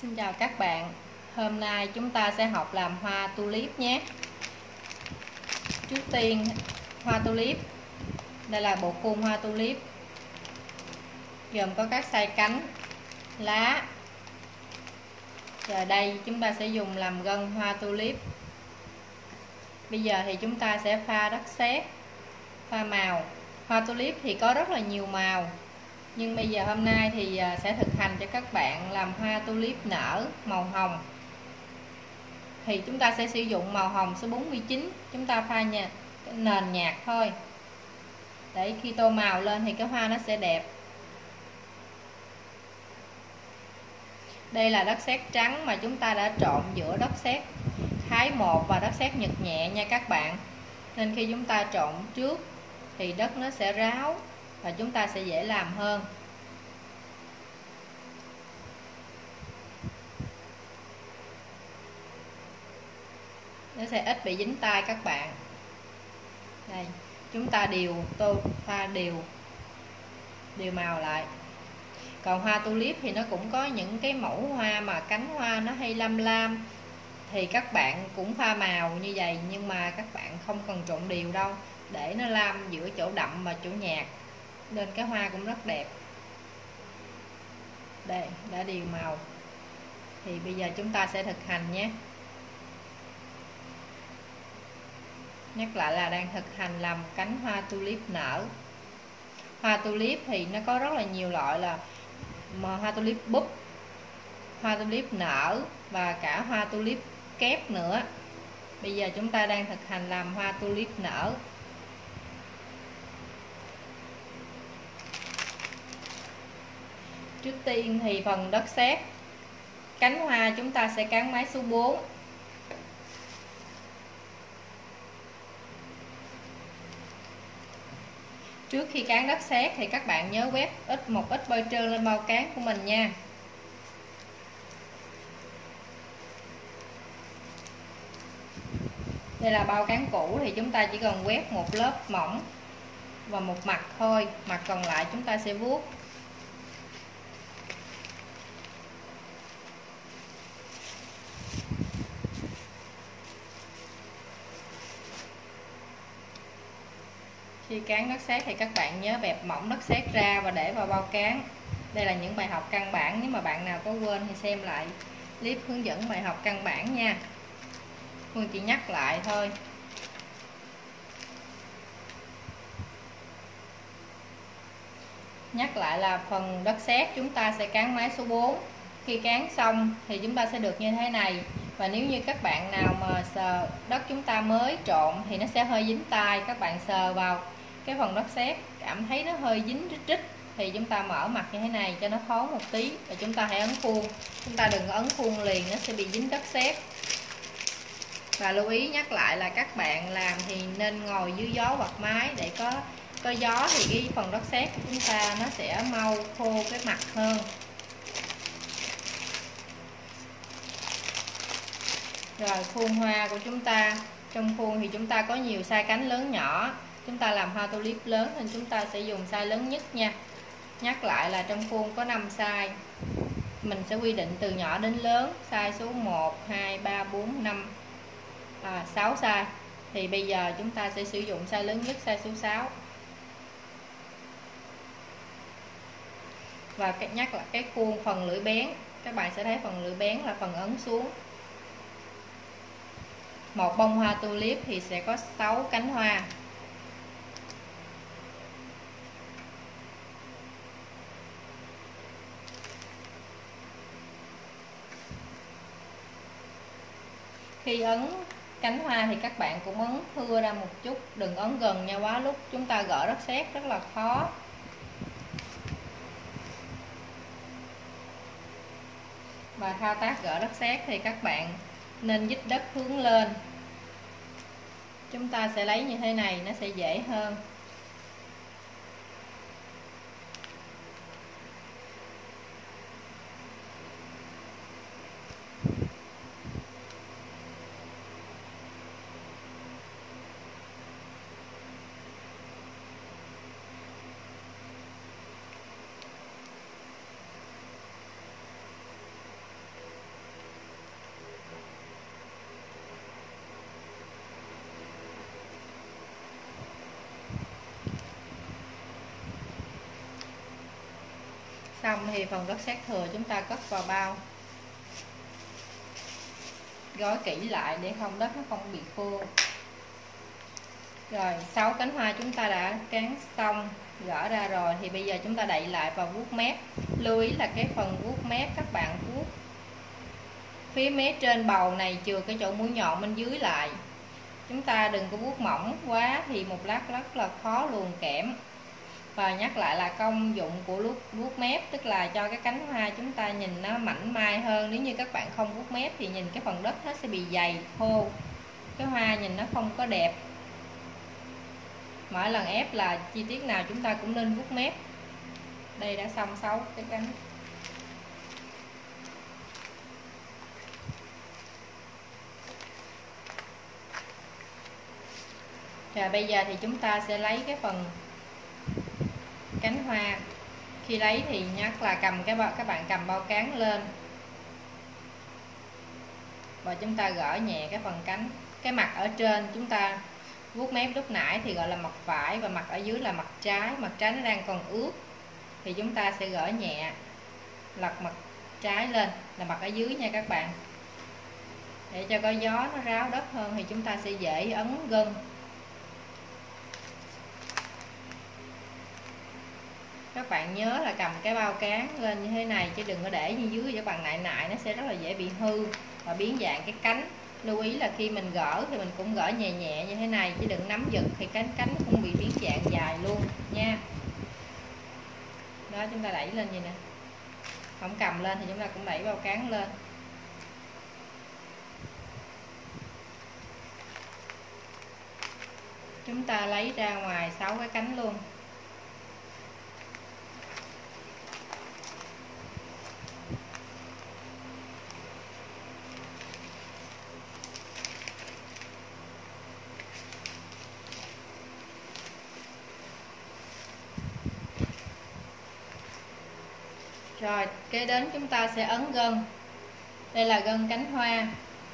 Xin chào các bạn. Hôm nay chúng ta sẽ học làm hoa tulip nhé. Trước tiên, hoa tulip. Đây là bộ khuôn hoa tulip, gồm có các size cánh, lá. Giờ đây chúng ta sẽ dùng làm gân hoa tulip. Bây giờ thì chúng ta sẽ pha đất sét, pha màu. Hoa tulip thì có rất là nhiều màu, nhưng bây giờ hôm nay thì sẽ thực hành cho các bạn làm hoa tulip nở màu hồng. Thì chúng ta sẽ sử dụng màu hồng số 49. Chúng ta pha nền nhạt thôi, để khi tô màu lên thì cái hoa nó sẽ đẹp. Đây là đất sét trắng mà chúng ta đã trộn giữa đất sét Thái 1 và đất sét Nhật nhẹ nha các bạn. Nên khi chúng ta trộn trước thì đất nó sẽ ráo và chúng ta sẽ dễ làm hơn. Nó sẽ ít bị dính tay các bạn. Đây, chúng ta pha đều màu lại. Còn hoa tulip thì nó cũng có những cái mẫu hoa mà cánh hoa nó hay lam lam, thì các bạn cũng pha màu như vậy, nhưng mà các bạn không cần trộn đều đâu, để nó lam giữa chỗ đậm và chỗ nhạt, nên cái hoa cũng rất đẹp. Đây, đã đều màu. Thì bây giờ chúng ta sẽ thực hành nhé. Nhắc lại là đang thực hành làm cánh hoa tulip nở. Hoa tulip thì nó có rất là nhiều loại, là hoa tulip búp, hoa tulip nở và cả hoa tulip kép nữa. Bây giờ chúng ta đang thực hành làm hoa tulip nở. Trước tiên thì phần đất sét, cánh hoa chúng ta sẽ cán máy số 4. Trước khi cán đất sét thì các bạn nhớ quét một ít bôi trơn lên bao cán của mình nha. Đây là bao cán cũ, thì chúng ta chỉ cần quét một lớp mỏng và một mặt thôi, mặt còn lại chúng ta sẽ vuốt. Khi cán đất sét thì các bạn nhớ bẹp mỏng đất sét ra và để vào bao cán. Đây là những bài học căn bản, nếu mà bạn nào có quên thì xem lại clip hướng dẫn bài học căn bản nha. Phương chỉ nhắc lại thôi. Nhắc lại là phần đất sét chúng ta sẽ cán máy số 4. Khi cán xong thì chúng ta sẽ được như thế này. Và nếu như các bạn nào mà sờ đất chúng ta mới trộn thì nó sẽ hơi dính tay, các bạn sờ vào cái phần đất sét cảm thấy nó hơi dính rít rít thì chúng ta mở mặt như thế này cho nó thoáng một tí, và chúng ta hãy ấn khuôn. Chúng ta đừng ấn khuôn liền, nó sẽ bị dính đất sét. Và lưu ý nhắc lại là các bạn làm thì nên ngồi dưới gió hoặc mái, để có gió thì cái phần đất sét của chúng ta nó sẽ mau khô cái mặt hơn. Rồi khuôn hoa của chúng ta, trong khuôn thì chúng ta có nhiều size cánh lớn nhỏ. Chúng ta làm hoa tulip lớn nên chúng ta sẽ dùng size lớn nhất nha. Nhắc lại là trong khuôn có 5 size. Mình sẽ quy định từ nhỏ đến lớn, size số 1, 2, 3, 4, 5, 6 size. Thì bây giờ chúng ta sẽ sử dụng size lớn nhất, size số 6. Và nhắc lại cái khuôn phần lưỡi bén, các bạn sẽ thấy phần lưỡi bén là phần ấn xuống. Một bông hoa tulip thì sẽ có 6 cánh hoa. Khi ấn cánh hoa thì các bạn cũng ấn thưa ra một chút, đừng ấn gần nhau quá, lúc chúng ta gỡ đất sét rất là khó. Và thao tác gỡ đất sét thì các bạn nên dít đất hướng lên. Chúng ta sẽ lấy như thế này, nó sẽ dễ hơn. Xong thì phần đất sét thừa chúng ta cất vào bao, gói kỹ lại để không đất nó không bị khô. Rồi 6 cánh hoa chúng ta đã cán xong, gỡ ra rồi thì bây giờ chúng ta đậy lại và vuốt mép. Lưu ý là cái phần vuốt mép các bạn vuốt phía mé trên bầu này chừa cái chỗ mũi nhọn bên dưới lại. Chúng ta đừng có vuốt mỏng quá thì một lát rất là khó luồn kẽm. Và nhắc lại là công dụng của lúc vuốt mép tức là cho cái cánh hoa chúng ta nhìn nó mảnh mai hơn. Nếu như các bạn không vuốt mép thì nhìn cái phần đất nó sẽ bị dày khô, cái hoa nhìn nó không có đẹp. Mỗi lần ép là chi tiết nào chúng ta cũng nên vuốt mép. Đây đã xong 6 cái cánh. Rồi bây giờ thì chúng ta sẽ lấy cái phần cánh hoa. Khi lấy thì nhắc là cầm các bạn cầm bao cán lên và chúng ta gỡ nhẹ cái phần cánh. Cái mặt ở trên chúng ta vuốt mép lúc nãy thì gọi là mặt phải, và mặt ở dưới là mặt trái. Mặt trái nó đang còn ướt thì chúng ta sẽ gỡ nhẹ, lật mặt trái lên là mặt ở dưới nha các bạn. Để cho có gió nó ráo đất hơn thì chúng ta sẽ dễ ấn gân. Các bạn nhớ là cầm cái bao cán lên như thế này chứ đừng có để như dưới, các bạn nại nó sẽ rất là dễ bị hư và biến dạng cái cánh. Lưu ý là khi mình gỡ thì mình cũng gỡ nhẹ nhẹ như thế này chứ đừng nắm giật thì cánh cũng bị biến dạng dài luôn nha. Đó, chúng ta đẩy lên vậy nè, không cầm lên thì chúng ta cũng đẩy bao cán lên. Chúng ta lấy ra ngoài 6 cái cánh luôn. Rồi kế đến chúng ta sẽ ấn gân. Đây là gân cánh hoa.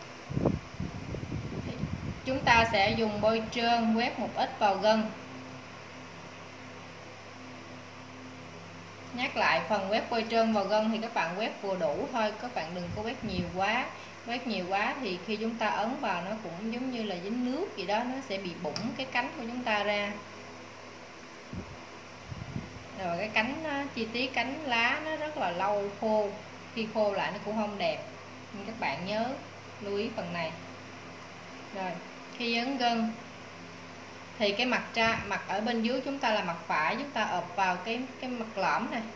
Chúng ta sẽ dùng bôi trơn quét một ít vào gân. Nhắc lại phần quét bôi trơn vào gân thì các bạn quét vừa đủ thôi, các bạn đừng có quét nhiều quá. Quét nhiều quá thì khi chúng ta ấn vào nó cũng giống như là dính nước gì đó, nó sẽ bị bủng cái cánh của chúng ta ra. Rồi cái cánh chi tiết cánh lá nó rất là lâu khô, khi khô lại nó cũng không đẹp, nhưng các bạn nhớ lưu ý phần này. Rồi khi ấn gân thì cái mặt ở bên dưới chúng ta là mặt phải, chúng ta ộp vào cái mặt lõm này.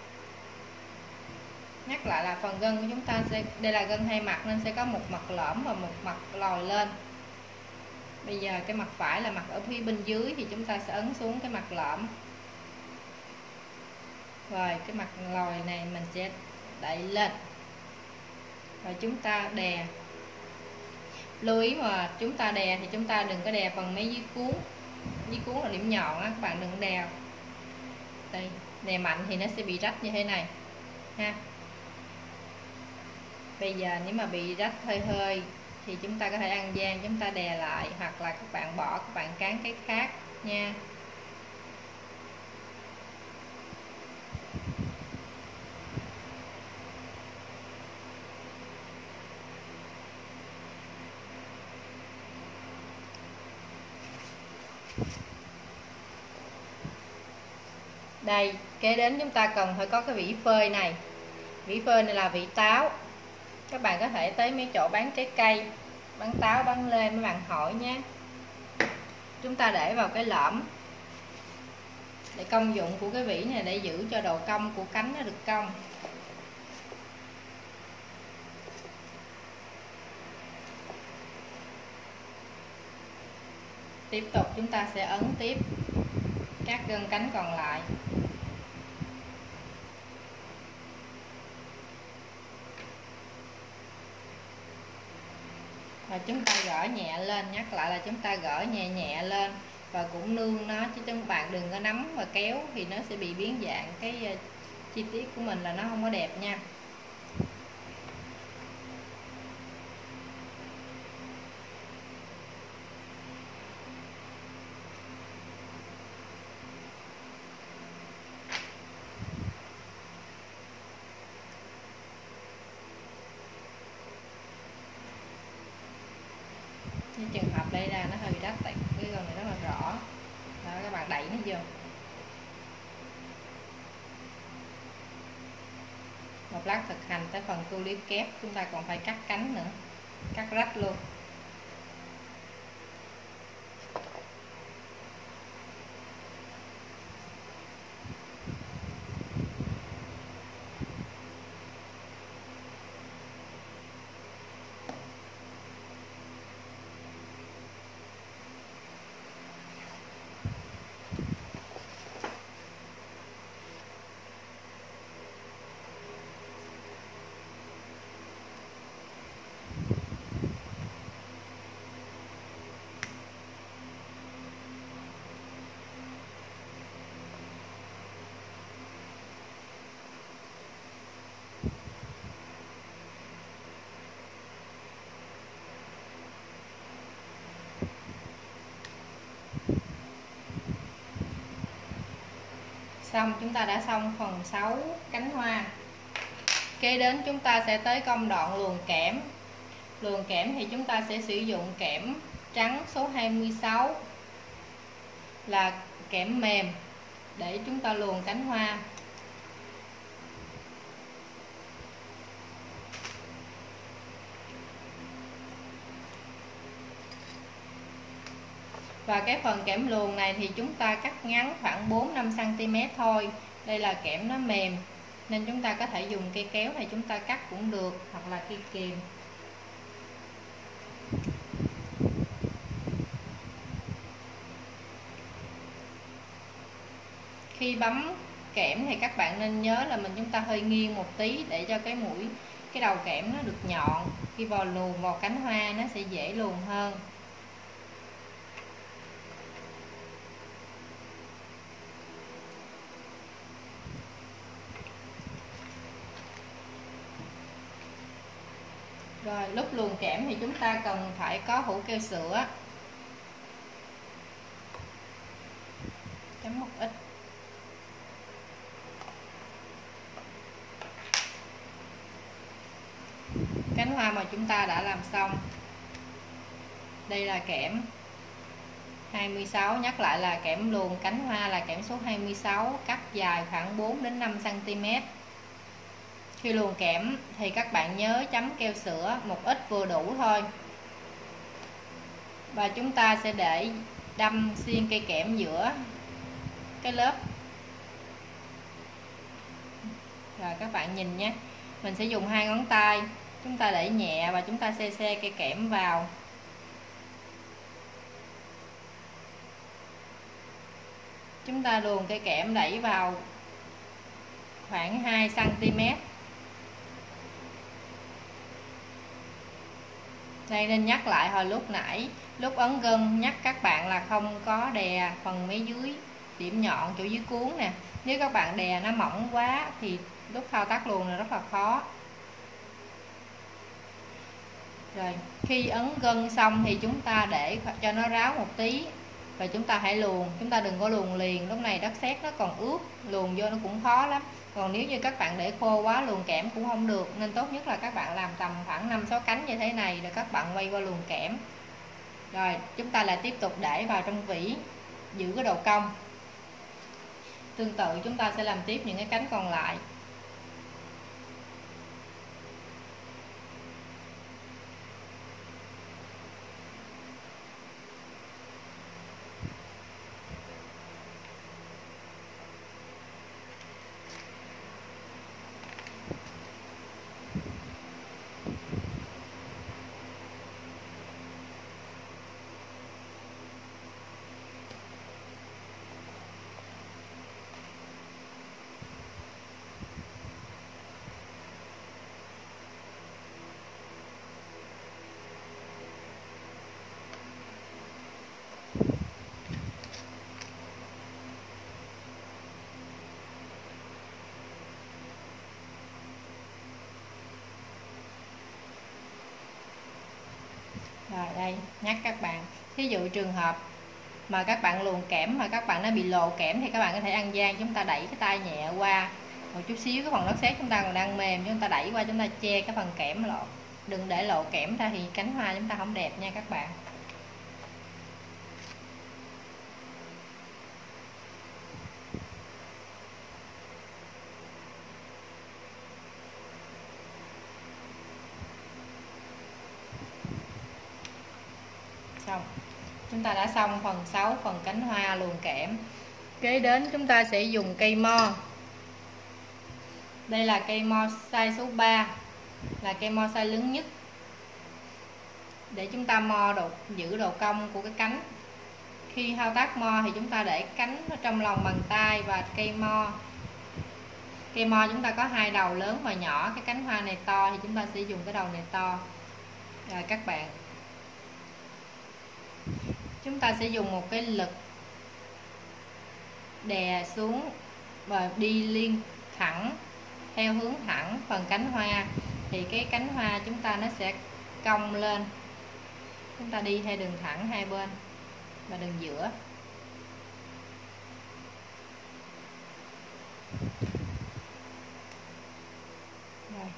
Nhắc lại là phần gân của chúng ta sẽ, đây là gân hai mặt nên sẽ có một mặt lõm và một mặt lòi lên. Bây giờ cái mặt phải là mặt ở phía bên dưới thì chúng ta sẽ ấn xuống cái mặt lõm. Rồi cái mặt lòi này mình sẽ đẩy lên và chúng ta đè. Lưu ý mà chúng ta đè thì chúng ta đừng có đè phần mấy dưới cuốn. Dưới cuốn là điểm nhọn á, các bạn đừng đè. Đây, đè mạnh thì nó sẽ bị rách như thế này ha. Bây giờ nếu mà bị rách hơi hơi thì chúng ta có thể ăn gian, chúng ta đè lại, hoặc là các bạn bỏ, các bạn cán cái khác nha. Đây, kế đến chúng ta cần phải có cái vỉ phơi này. Vỉ phơi này là vỉ táo. Các bạn có thể tới mấy chỗ bán trái cây, bán táo, bán lê mấy bạn hỏi nhé. Chúng ta để vào cái lõm. Để công dụng của cái vỉ này để giữ cho độ cong của cánh nó được cong. Tiếp tục chúng ta sẽ ấn tiếp các gân cánh còn lại. Và chúng ta gỡ nhẹ lên, nhắc lại là chúng ta gỡ nhẹ nhẹ lên và cũng nương nó, chứ các bạn đừng có nắm và kéo thì nó sẽ bị biến dạng cái chi tiết của mình, là nó không có đẹp nha. Một lát thực hành tới phần tulip kép, chúng ta còn phải cắt cánh nữa, cắt rách luôn. Xong, chúng ta đã xong phần 6 cánh hoa. Kế đến chúng ta sẽ tới công đoạn luồn kẽm. Luồn kẽm thì chúng ta sẽ sử dụng kẽm trắng số 26 là kẽm mềm để chúng ta luồn cánh hoa. Và cái phần kẽm luồn này thì chúng ta cắt ngắn khoảng 4-5 cm thôi. Đây là kẽm nó mềm nên chúng ta có thể dùng cây kéo này chúng ta cắt cũng được, hoặc là cây kìm. Khi bấm kẽm thì các bạn nên nhớ là chúng ta hơi nghiêng một tí để cho cái đầu kẽm nó được nhọn. Khi luồn vào cánh hoa nó sẽ dễ luồn hơn. Rồi lúc luồn kẽm thì chúng ta cần phải có hũ keo sữa, chấm một ít. Cánh hoa mà chúng ta đã làm xong. Đây là kẽm 26, nhắc lại là kẽm luồn cánh hoa là kẽm số 26, cắt dài khoảng 4-5 cm. Khi luồn kẽm thì các bạn nhớ chấm keo sữa một ít vừa đủ thôi. Và chúng ta sẽ để đâm xuyên cây kẽm giữa cái lớp. Rồi các bạn nhìn nhé, mình sẽ dùng 2 ngón tay, chúng ta đẩy nhẹ và chúng ta xe cây kẽm vào. Chúng ta luồn cây kẽm đẩy vào khoảng 2 cm. Đây nên nhắc lại hồi lúc nãy, lúc ấn gân nhắc các bạn là không có đè phần mấy dưới điểm nhọn chỗ dưới cuốn nè. Nếu các bạn đè nó mỏng quá thì lúc thao tác luồn là rất là khó. Rồi khi ấn gân xong thì chúng ta để cho nó ráo một tí và chúng ta hãy luồn. Chúng ta đừng có luồn liền, lúc này đất sét nó còn ướt, luồn vô nó cũng khó lắm. Còn nếu như các bạn để khô quá luồn kẽm cũng không được, nên tốt nhất là các bạn làm tầm khoảng 5-6 cánh như thế này rồi các bạn quay qua luồn kẽm. Rồi chúng ta lại tiếp tục để vào trong vỉ, giữ cái độ cong. Tương tự chúng ta sẽ làm tiếp những cái cánh còn lại. Rồi đây nhắc các bạn, thí dụ trường hợp mà các bạn luồn kẽm mà các bạn nó bị lộ kẽm thì các bạn có thể ăn gian, chúng ta đẩy cái tay nhẹ qua một chút xíu, cái phần đất sét chúng ta còn đang mềm, chúng ta đẩy qua, chúng ta che cái phần kẽm lộ, đừng để lộ kẽm ra thì cánh hoa chúng ta không đẹp nha các bạn. Xong, chúng ta đã xong phần 6 phần cánh hoa luồn kẽm. Kế đến chúng ta sẽ dùng cây mo. Đây là cây mo size số 3, là cây mo size lớn nhất, để chúng ta mo giữ độ cong của cái cánh. Khi thao tác mo thì chúng ta để cánh ở trong lòng bàn tay và cây mo. Cây mo chúng ta có 2 đầu lớn và nhỏ, cái cánh hoa này to thì chúng ta sẽ dùng cái đầu này to. Rồi các bạn, chúng ta sẽ dùng một cái lực đè xuống và đi liên thẳng theo hướng thẳng phần cánh hoa, thì cái cánh hoa chúng ta nó sẽ cong lên. Chúng ta đi theo đường thẳng hai bên và đường giữa. Rồi.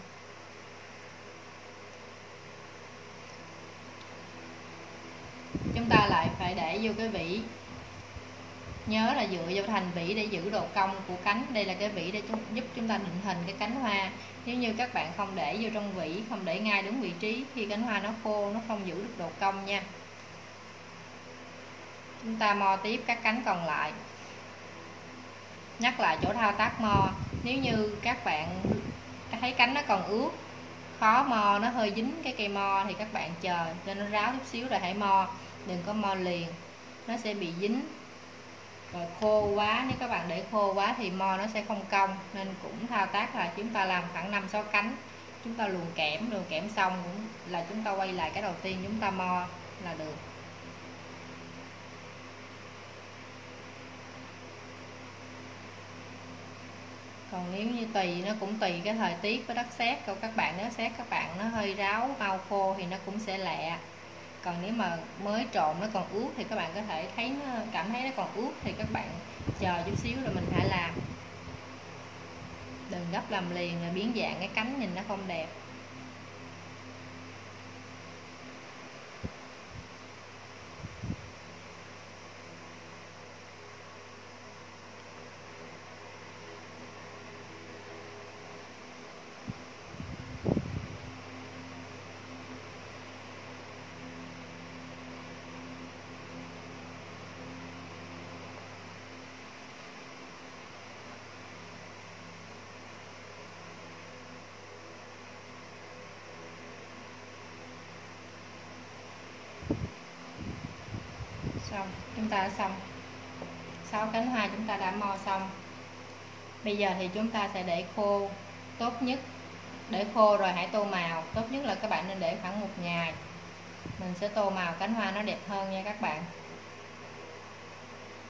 Chúng ta lại phải để vô cái vỉ. Nhớ là dựa vào thành vỉ để giữ độ cong của cánh. Đây là cái vỉ để giúp chúng ta định hình cái cánh hoa. Nếu như các bạn không để vô trong vỉ, không để ngay đúng vị trí, khi cánh hoa nó khô nó không giữ được độ cong nha. Chúng ta mo tiếp các cánh còn lại. Nhắc lại chỗ thao tác mo, nếu như các bạn thấy cánh nó còn ướt, khó mo, nó hơi dính cái cây mo thì các bạn chờ cho nó ráo chút xíu rồi hãy mo. Đừng có mo liền, nó sẽ bị dính. Rồi khô quá, nếu các bạn để khô quá thì mo nó sẽ không cong, nên cũng thao tác là chúng ta làm khoảng 5-6 cánh. Chúng ta luồn kẽm xong cũng là chúng ta quay lại cái đầu tiên chúng ta mo là được. Còn nếu như nó cũng tùy cái thời tiết với đất sét của các bạn. Nếu sét các bạn nó hơi ráo mau khô thì nó cũng sẽ lẹ. Còn nếu mà mới trộn nó còn ướt thì các bạn có thể cảm thấy nó còn ướt thì các bạn chờ chút xíu rồi mình hãy làm. Đừng gấp làm liền là biến dạng cái cánh nhìn nó không đẹp. Xong, chúng ta đã xong 6 cánh hoa, chúng ta đã mo xong. Bây giờ thì chúng ta sẽ để khô. Tốt nhất để khô rồi hãy tô màu. Tốt nhất là các bạn nên để khoảng 1 ngày. Mình sẽ tô màu cánh hoa nó đẹp hơn nha các bạn.